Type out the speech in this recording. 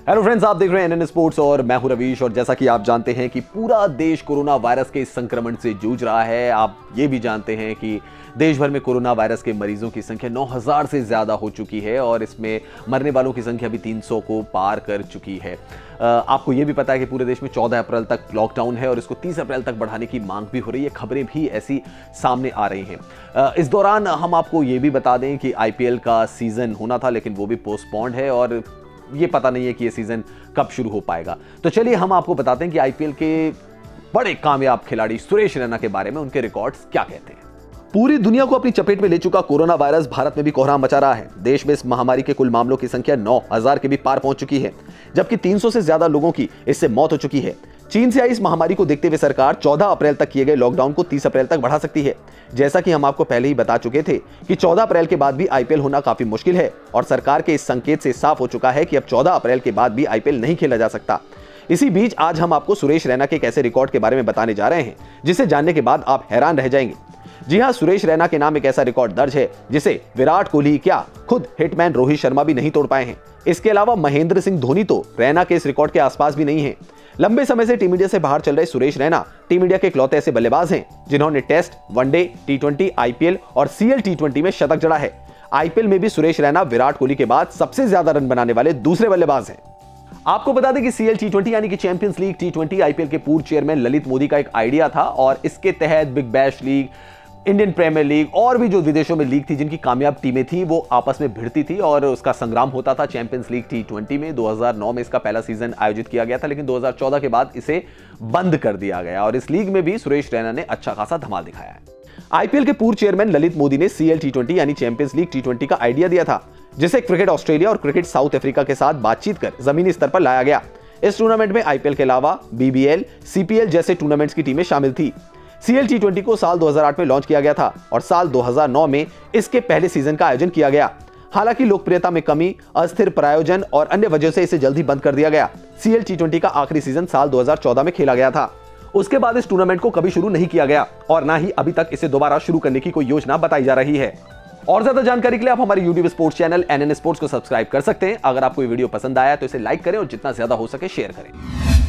Hello friends, आप देख रहे हैं एनएन स्पोर्ट्स और मैं हूं रवीश। और जैसा कि आप जानते हैं कि पूरा देश कोरोना वायरस के संक्रमण से जूझ रहा है। आप ये भी जानते हैं कि देश भर में कोरोना वायरस के मरीजों की संख्या 9000 से ज्यादा हो चुकी है और इसमें मरने वालों की संख्या भी 300 को पार कर चुकी है। आपको ये भी पता है कि पूरे देश में 14 अप्रैल तक लॉकडाउन है और इसको 30 अप्रैल तक बढ़ाने की मांग भी हो रही है। खबरें भी ऐसी सामने आ रही हैं। इस दौरान हम आपको ये भी बता दें कि आईपीएल का सीजन होना था, लेकिन वो भी पोस्टपोन्ड है और ये पता नहीं है कि ये सीजन कब शुरू हो पाएगा। तो चलिए हम आपको बताते हैं कि आईपीएल के बड़े कामयाब खिलाड़ी सुरेश रैना के बारे में उनके रिकॉर्ड्स क्या कहते हैं। पूरी दुनिया को अपनी चपेट में ले चुका कोरोना वायरस भारत में भी कोहराम मचा रहा है। देश में इस महामारी के कुल मामलों की संख्या 9000 के भी पार पहुंच चुकी है, जबकि 300 से ज्यादा लोगों की इससे मौत हो चुकी है। चीन से आई इस महामारी को देखते हुए सरकार 14 अप्रैल तक किए गए लॉकडाउन को 30 अप्रैल तक बढ़ा सकती है। जैसा कि हम आपको पहले ही बता चुके थे कि 14 अप्रैल के बाद भी आईपीएल होना काफी मुश्किल है और सरकार के इस संकेत से साफ हो चुका है कि अब 14 अप्रैल के बाद भी आईपीएल नहीं खेला जा सकता। इसी बीच आज हम आपको सुरेश रैना के एक ऐसे रिकॉर्ड के बारे में बताने जा रहे हैं जिसे जानने के बाद आप हैरान रह जाएंगे। जी हां, सुरेश रैना के नाम एक ऐसा रिकॉर्ड दर्ज है जिसे विराट कोहली क्या खुद हिटमैन रोहित शर्मा भी नहीं तोड़ पाए हैं। इसके अलावा महेंद्र सिंह धोनी तो रैना के इस रिकॉर्ड के आसपास भी नहीं है। लंबे समय से टीम इंडिया से बाहर चल रहे सुरेश रैना टीम इंडिया के इकलौते ऐसे बल्लेबाज हैं जिन्होंने टेस्ट, वनडे, टी20, आईपीएल और सीएल टी20 में शतक जड़ा है। आईपीएल में भी सुरेश रैना विराट कोहली के बाद सबसे ज्यादा रन बनाने वाले दूसरे बल्लेबाज हैं। आपको बता दें कि सीएल टी20 यानी कि चैंपियंस लीग टी20 आईपीएल के पूर्व चेयरमैन ललित मोदी का एक आइडिया था और इसके तहत Big Bash League, Indian Premier League और भी जो विदेशों में लीग थी जिनकी कामयाब टीमें थी वो आपस में भिड़ती थी और उसका संग्राम होता था। चैंपियंस लीग टी20 में 2009 में इसका पहला सीजन आयोजित किया गया था, लेकिन 2014 के बाद इसे बंद कर दिया गया और इस लीग में भी सुरेश रैना ने अच्छा खासा धमाल दिखाया है। आईपीएल के पूर्व चेयरमैन ललित मोदी ने सीएल टी20 यानी चैंपियंस लीग टी20 का आइडिया दिया था, जिसे क्रिकेट ऑस्ट्रेलिया और क्रिकेट साउथ अफ्रीका के साथ बातचीत कर जमीनी स्तर पर लाया गया। इस टूर्नामेंट में आईपीएल के अलावा बीबीएल, सीपीएल जैसे टूर्नामेंट्स की टीमें शामिल थी। सीएल टी20 को साल 2008 में लॉन्च किया गया था और साल 2009 में इसके पहले सीजन का आयोजन किया गया। हालांकि लोकप्रियता में कमी, अस्थिर प्रायोजन और अन्य वजह से इसे जल्दी बंद कर दिया गया। सीएल टी20 का आखिरी सीजन साल 2014 में खेला गया था। उसके बाद इस टूर्नामेंट को कभी शुरू नहीं किया गया और ना ही अभी तक इसे दोबारा शुरू करने की कोई योजना बताई जा रही है। और ज्यादा जानकारी के लिए आप हमारे YouTube sports channel NN sports को सब्सक्राइब कर सकते हैं। अगर आपको ये वीडियो पसंद आया तो इसे लाइक करें और जितना ज्यादा हो सके शेयर करें।